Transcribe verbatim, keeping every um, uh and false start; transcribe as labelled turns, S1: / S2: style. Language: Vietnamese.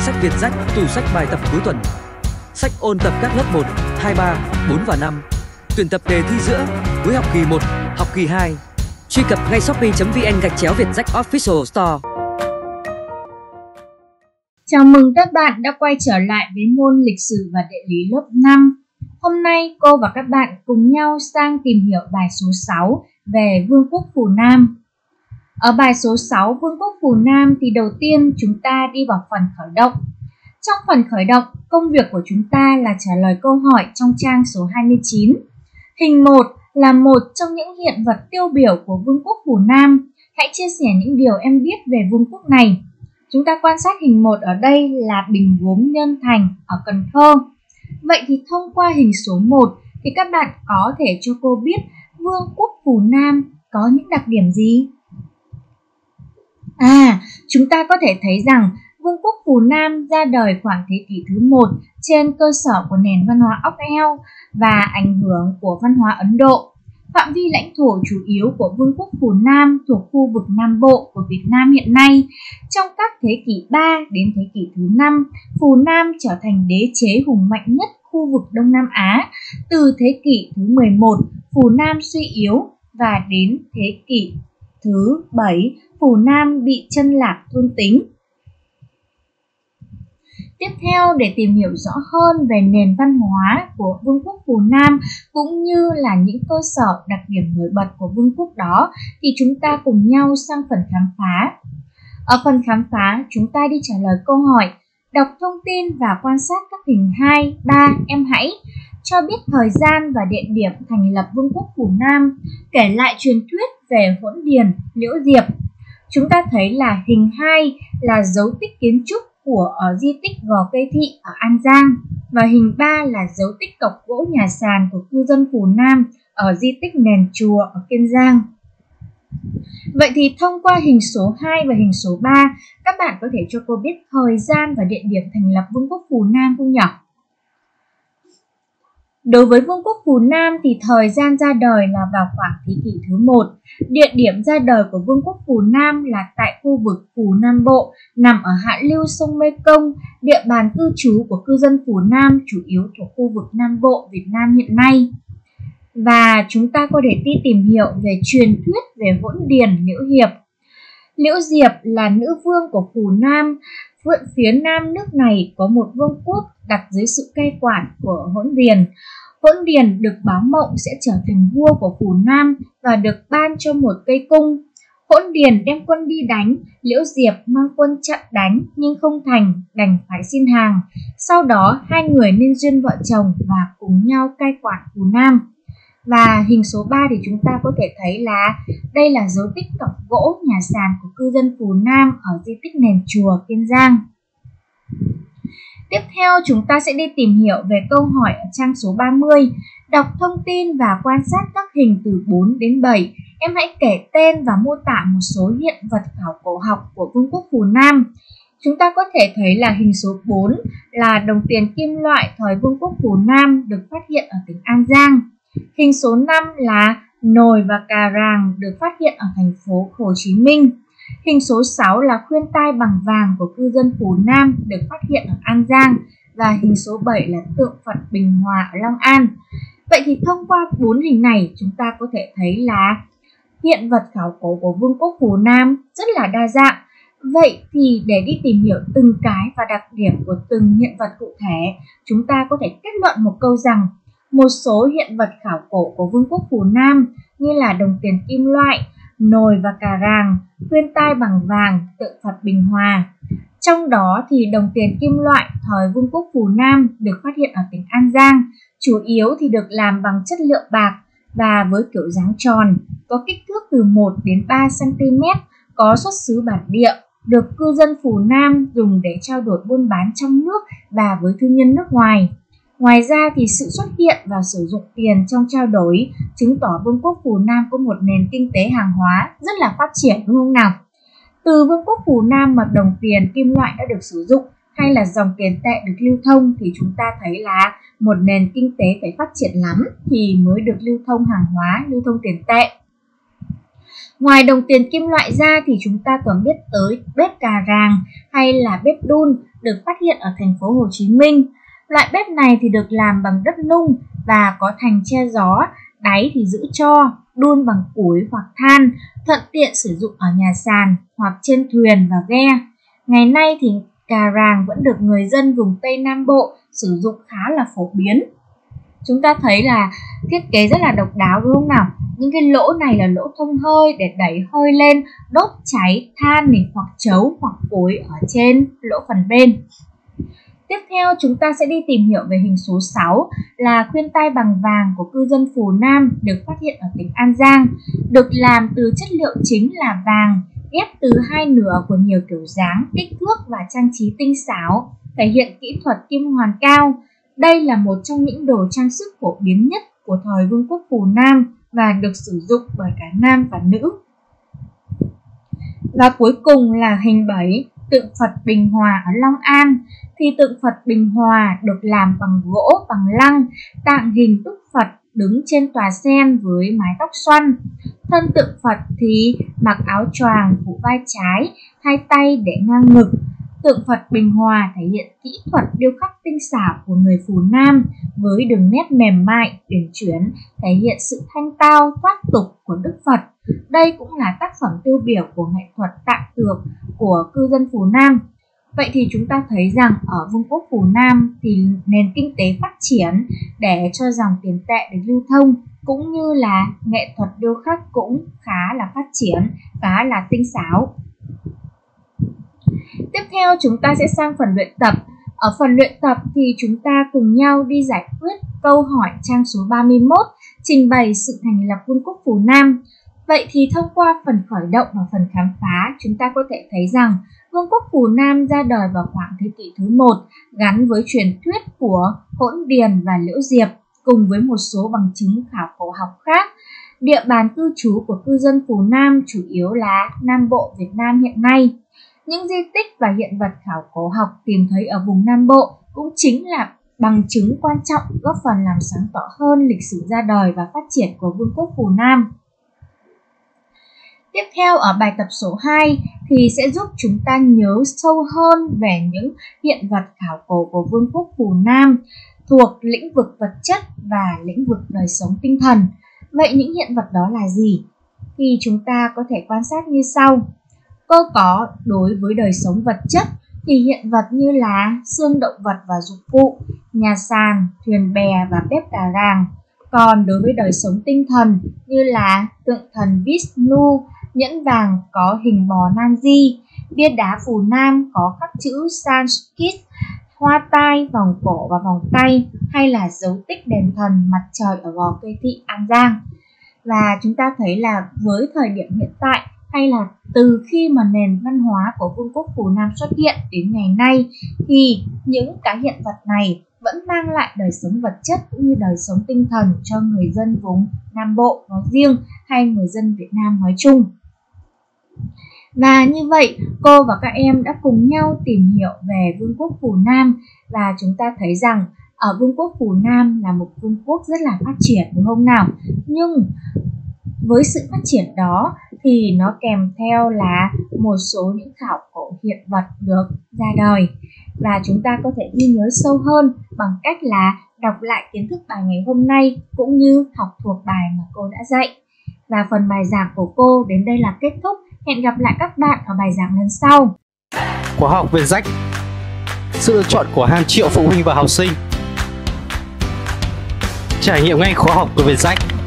S1: sách Việt Rách, tủ sách bài tập cuối tuần. Sách ôn tập các lớp một, hai, ba, bốn và năm. Tuyển tập đề thi giữa cuối học kỳ một, học kỳ hai. Truy cập ngay shopee chấm vn gạch chéo Việt Rách Official Store.
S2: Chào mừng các bạn đã quay trở lại với môn lịch sử và địa lý lớp năm. Hôm nay cô và các bạn cùng nhau sang tìm hiểu bài số sáu về Vương quốc Phù Nam. Ở bài số sáu Vương quốc Phù Nam thì đầu tiên chúng ta đi vào phần khởi động. Trong phần khởi động, công việc của chúng ta là trả lời câu hỏi trong trang số hai mươi chín. Hình một là một trong những hiện vật tiêu biểu của Vương quốc Phù Nam. Hãy chia sẻ những điều em biết về vương quốc này. Chúng ta quan sát hình một ở đây là đình gốm Nhân Thành ở Cần Thơ. Vậy thì thông qua hình số một thì các bạn có thể cho cô biết Vương quốc Phù Nam có những đặc điểm gì? À, chúng ta có thể thấy rằng Vương quốc Phù Nam ra đời khoảng thế kỷ thứ một trên cơ sở của nền văn hóa ốc eo và ảnh hưởng của văn hóa Ấn Độ. Phạm vi lãnh thổ chủ yếu của Vương quốc Phù Nam thuộc khu vực Nam Bộ của Việt Nam hiện nay. Trong các thế kỷ ba đến thế kỷ thứ năm, Phù Nam trở thành đế chế hùng mạnh nhất khu vực Đông Nam Á. Từ thế kỷ thứ mười một, Phù Nam suy yếu và đến thế kỷ thứ bảy, Phù Nam bị chân lạc thôn tính. Tiếp theo, để tìm hiểu rõ hơn về nền văn hóa của Vương quốc Phù Nam cũng như là những cơ sở đặc điểm nổi bật của vương quốc đó thì chúng ta cùng nhau sang phần khám phá. Ở phần khám phá, chúng ta đi trả lời câu hỏi, đọc thông tin và quan sát các hình hai, ba, em hãy cho biết thời gian và địa điểm thành lập Vương quốc Phù Nam, kể lại truyền thuyết về Hỗn Điền, Liễu Diệp. Chúng ta thấy là hình hai là dấu tích kiến trúc của ở di tích Gò Cây Thị ở An Giang và hình ba là dấu tích cọc gỗ nhà sàn của cư dân Phù Nam ở di tích Nền Chùa ở Kiên Giang. Vậy thì thông qua hình số hai và hình số ba, các bạn có thể cho cô biết thời gian và địa điểm thành lập Vương quốc Phù Nam không nhỉ? Đối với Vương quốc Phù Nam thì thời gian ra đời là vào khoảng thế kỷ thứ một. Địa điểm ra đời của Vương quốc Phù Nam là tại khu vực Phù Nam Bộ, nằm ở hạ lưu sông Mê Công. Địa bàn cư trú của cư dân Phù Nam chủ yếu thuộc khu vực Nam Bộ Việt Nam hiện nay. Và chúng ta có thể đi tìm hiểu về truyền thuyết về Hỗn Điền, Liễu Diệp. Liễu Diệp là nữ vương của Phù Nam. Phía nam nước này có một vương quốc đặt dưới sự cai quản của Hỗn Điền. Hỗn Điền được báo mộng sẽ trở thành vua của Phù Nam và được ban cho một cây cung. Hỗn Điền đem quân đi đánh, Liễu Diệp mang quân chặn đánh nhưng không thành, đành phải xin hàng. Sau đó hai người nên duyên vợ chồng và cùng nhau cai quản Phù Nam. Và hình số ba thì chúng ta có thể thấy là đây là dấu tích cọc gỗ nhà sàn của cư dân Phù Nam ở di tích Nền Chùa Kiên Giang. Tiếp theo chúng ta sẽ đi tìm hiểu về câu hỏi ở trang số ba mươi. Đọc thông tin và quan sát các hình từ bốn đến bảy. Em hãy kể tên và mô tả một số hiện vật khảo cổ học của Vương quốc Phù Nam. Chúng ta có thể thấy là hình số bốn là đồng tiền kim loại thời Vương quốc Phù Nam được phát hiện ở tỉnh An Giang. Hình số năm là nồi và cà ràng được phát hiện ở thành phố Hồ Chí Minh. Hình số sáu là khuyên tai bằng vàng của cư dân Phù Nam được phát hiện ở An Giang. Và hình số bảy là tượng Phật Bình Hòa ở Long An. Vậy thì thông qua bốn hình này chúng ta có thể thấy là hiện vật khảo cổ của Vương quốc Phù Nam rất là đa dạng. Vậy thì để đi tìm hiểu từng cái và đặc điểm của từng hiện vật cụ thể, chúng ta có thể kết luận một câu rằng một số hiện vật khảo cổ của Vương quốc Phù Nam như là đồng tiền kim loại, nồi và cà ràng, khuyên tai bằng vàng, tượng Phật Bình Hòa. Trong đó thì đồng tiền kim loại thời Vương quốc Phù Nam được phát hiện ở tỉnh An Giang, chủ yếu thì được làm bằng chất liệu bạc và với kiểu dáng tròn, có kích thước từ một đến ba xăng-ti-mét, có xuất xứ bản địa, được cư dân Phù Nam dùng để trao đổi buôn bán trong nước và với thương nhân nước ngoài. Ngoài ra thì sự xuất hiện và sử dụng tiền trong trao đổi chứng tỏ Vương quốc Phù Nam có một nền kinh tế hàng hóa rất là phát triển, đúng không nào? Từ Vương quốc Phù Nam mà đồng tiền kim loại đã được sử dụng hay là dòng tiền tệ được lưu thông thì chúng ta thấy là một nền kinh tế phải phát triển lắm thì mới được lưu thông hàng hóa, lưu thông tiền tệ. Ngoài đồng tiền kim loại ra thì chúng ta còn biết tới bếp cà ràng hay là bếp đun được phát hiện ở thành phố Hồ Chí Minh. Loại bếp này thì được làm bằng đất nung và có thành che gió, đáy thì giữ tro, đun bằng củi hoặc than, thuận tiện sử dụng ở nhà sàn hoặc trên thuyền và ghe. Ngày nay thì cà ràng vẫn được người dân vùng Tây Nam Bộ sử dụng khá là phổ biến. Chúng ta thấy là thiết kế rất là độc đáo đúng không nào? Những cái lỗ này là lỗ thông hơi để đẩy hơi lên, đốt cháy than này, hoặc chấu hoặc củi ở trên lỗ phần bên. Tiếp theo chúng ta sẽ đi tìm hiểu về hình số sáu là khuyên tai bằng vàng của cư dân Phù Nam được phát hiện ở tỉnh An Giang, được làm từ chất liệu chính là vàng, ghép từ hai nửa của nhiều kiểu dáng, kích thước và trang trí tinh xảo, thể hiện kỹ thuật kim hoàn cao. Đây là một trong những đồ trang sức phổ biến nhất của thời Vương quốc Phù Nam và được sử dụng bởi cả nam và nữ. Và cuối cùng là hình bảy, tượng Phật Bình Hòa ở Long An. Thì tượng Phật Bình Hòa được làm bằng gỗ, bằng lăng, tạng hình Đức Phật đứng trên tòa sen với mái tóc xoăn. Thân tượng Phật thì mặc áo choàng phủ vai trái, hai tay để ngang ngực. Tượng Phật Bình Hòa thể hiện kỹ thuật điêu khắc tinh xảo của người Phù Nam với đường nét mềm mại, uyển chuyển, thể hiện sự thanh tao, thoát tục của Đức Phật. Đây cũng là tác phẩm tiêu biểu của nghệ thuật tạng tượng của cư dân Phù Nam. Vậy thì chúng ta thấy rằng ở Vương quốc Phù Nam thì nền kinh tế phát triển để cho dòng tiền tệ được lưu thông, cũng như là nghệ thuật điêu khắc cũng khá là phát triển, khá là tinh xảo. Tiếp theo chúng ta sẽ sang phần luyện tập. Ở phần luyện tập thì chúng ta cùng nhau đi giải quyết câu hỏi trang số ba mươi mốt, trình bày sự thành lập Vương quốc Phù Nam. Vậy thì thông qua phần khởi động và phần khám phá, chúng ta có thể thấy rằng Vương quốc Phù Nam ra đời vào khoảng thế kỷ thứ một, gắn với truyền thuyết của Hỗn Điền và Liễu Diệp, cùng với một số bằng chứng khảo cổ học khác. Địa bàn cư trú của cư dân Phù Nam chủ yếu là Nam Bộ Việt Nam hiện nay. Những di tích và hiện vật khảo cổ học tìm thấy ở vùng Nam Bộ cũng chính là bằng chứng quan trọng góp phần làm sáng tỏ hơn lịch sử ra đời và phát triển của Vương quốc Phù Nam. Tiếp theo ở bài tập số hai thì sẽ giúp chúng ta nhớ sâu hơn về những hiện vật khảo cổ của Vương quốc Phù Nam thuộc lĩnh vực vật chất và lĩnh vực đời sống tinh thần. Vậy những hiện vật đó là gì? Thì chúng ta có thể quan sát như sau. Cô có đối với đời sống vật chất thì hiện vật như là xương động vật và dụng cụ, nhà sàn, thuyền bè và bếp cà ràng. Còn đối với đời sống tinh thần như là tượng thần Vishnu, nhẫn vàng có hình bò Nam Di, bia đá Phù Nam có khắc chữ Sanskrit, hoa tai, vòng cổ và vòng tay, hay là dấu tích đền thần mặt trời ở Gò Kê Thị, An Giang. Và chúng ta thấy là với thời điểm hiện tại, hay là từ khi mà nền văn hóa của Vương quốc Phù Nam xuất hiện đến ngày nay, thì những cái hiện vật này vẫn mang lại đời sống vật chất cũng như đời sống tinh thần cho người dân vùng Nam Bộ nói riêng hay người dân Việt Nam nói chung. Và như vậy, cô và các em đã cùng nhau tìm hiểu về Vương quốc Phù Nam, và chúng ta thấy rằng ở Vương quốc Phù Nam là một vương quốc rất là phát triển, đúng không nào? Nhưng với sự phát triển đó thì nó kèm theo là một số những khảo cổ hiện vật được ra đời, và chúng ta có thể ghi nhớ sâu hơn bằng cách là đọc lại kiến thức bài ngày hôm nay cũng như học thuộc bài mà cô đã dạy. Và phần bài giảng của cô đến đây là kết thúc. Hẹn gặp lại các bạn ở bài giảng lần sau.
S3: Khóa học Vietjacks, sự lựa chọn của hàng triệu phụ huynh và học sinh. Trải nghiệm ngay khóa học của Vietjacks.